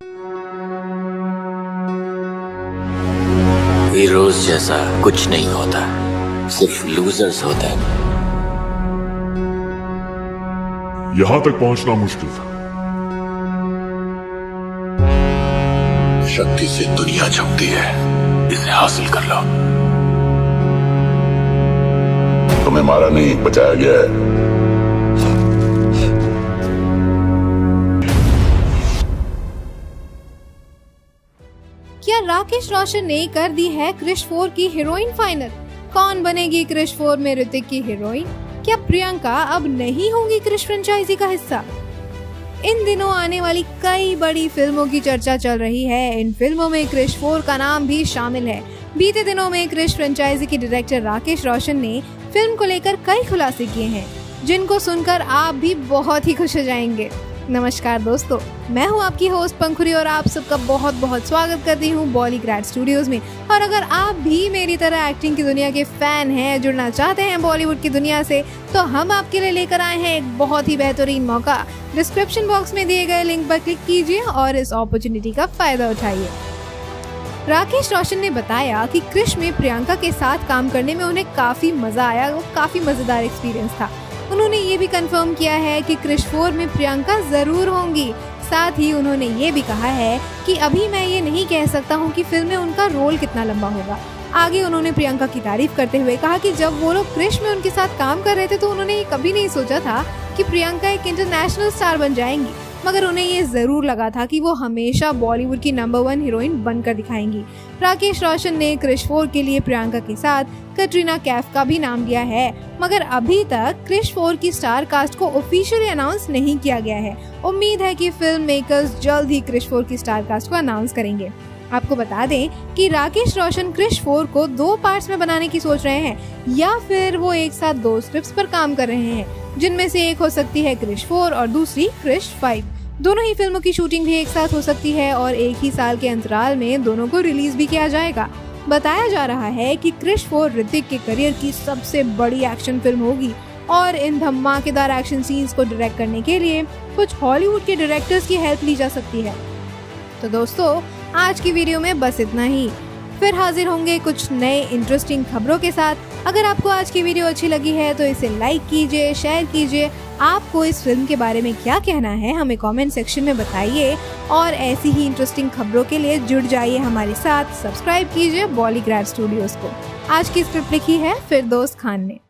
Heroes जैसा कुछ नहीं होता, सिर्फ लूजर्स होते हैं। यहां तक पहुंचना मुश्किल था। शक्ति से दुनिया झुकती है, इसे हासिल कर लो। तुम्हें मारा नहीं, बचाया गया है। क्या राकेश रोशन ने कर दी है क्रिश 4 की हीरोइन फाइनल? कौन बनेगी क्रिश 4 में ऋतिक की हीरोइन? क्या प्रियंका अब नहीं होंगी क्रिश फ्रेंचाइजी का हिस्सा? इन दिनों आने वाली कई बड़ी फिल्मों की चर्चा चल रही है। इन फिल्मों में क्रिश 4 का नाम भी शामिल है। बीते दिनों में क्रिश फ्रेंचाइजी के डायरेक्टर राकेश रोशन ने फिल्म को लेकर कई खुलासे किए हैं, जिनको सुनकर आप भी बहुत ही खुश हो जाएंगे। नमस्कार दोस्तों, मैं हूं आपकी होस्ट पंखुरी और आप सबका बहुत बहुत स्वागत करती हूं बॉलीग्रैड स्टूडियोज में। और अगर आप भी मेरी तरह एक्टिंग की दुनिया के फैन हैं, जुड़ना चाहते हैं बॉलीवुड की दुनिया से, तो हम आपके लिए लेकर आए हैं एक बहुत ही बेहतरीन मौका। डिस्क्रिप्शन बॉक्स में दिए गए लिंक पर क्लिक कीजिए और इस अपॉर्चुनिटी का फायदा उठाइए। राकेश रोशन ने बताया कि क्रिश में प्रियंका के साथ काम करने में उन्हें काफी मजा आया, वो काफी मजेदार एक्सपीरियंस था। उन्होंने ये भी कंफर्म किया है कि क्रिश 4 में प्रियंका जरूर होंगी। साथ ही उन्होंने ये भी कहा है कि अभी मैं ये नहीं कह सकता हूँ कि फिल्म में उनका रोल कितना लंबा होगा। आगे उन्होंने प्रियंका की तारीफ करते हुए कहा कि जब वो लोग क्रिश में उनके साथ काम कर रहे थे तो उन्होंने ये कभी नहीं सोचा था कि प्रियंका एक इंटरनेशनल स्टार बन जाएंगी, मगर उन्हें ये जरूर लगा था कि वो हमेशा बॉलीवुड की नंबर 1 हीरोइन बनकर दिखाएंगी। राकेश रोशन ने क्रिश 4 के लिए प्रियंका के साथ कैटरीना कैफ का भी नाम दिया है, मगर अभी तक क्रिश 4 की स्टार कास्ट को ऑफिशियली अनाउंस नहीं किया गया है। उम्मीद है कि फिल्म मेकर्स जल्द ही क्रिश 4 की स्टार कास्ट को अनाउंस करेंगे। आपको बता दें कि राकेश रोशन क्रिश 4 को 2 पार्ट्स में बनाने की सोच रहे हैं, या फिर वो एक साथ 2 स्क्रिप्ट्स पर काम कर रहे हैं, जिनमें से एक हो सकती है क्रिश 4 और दूसरी क्रिश 5। दोनों ही फिल्मों की शूटिंग भी एक साथ हो सकती है और एक ही साल के अंतराल में दोनों को रिलीज भी किया जाएगा। बताया जा रहा है कि क्रिश 4 ऋतिक के करियर की सबसे बड़ी एक्शन फिल्म होगी और इन धमाकेदार एक्शन सीन्स को डायरेक्ट करने के लिए कुछ हॉलीवुड के डायरेक्टर्स की हेल्प ली जा सकती है। तो दोस्तों, आज की वीडियो में बस इतना ही। फिर हाजिर होंगे कुछ नए इंटरेस्टिंग खबरों के साथ। अगर आपको आज की वीडियो अच्छी लगी है तो इसे लाइक कीजिए, शेयर कीजिए। आपको इस फिल्म के बारे में क्या कहना है हमें कमेंट सेक्शन में बताइए और ऐसी ही इंटरेस्टिंग खबरों के लिए जुड़ जाइए हमारे साथ। सब्सक्राइब कीजिए बॉलीग्रैड स्टूडियोज को। आज की स्क्रिप्ट लिखी है फिरदौस खान ने।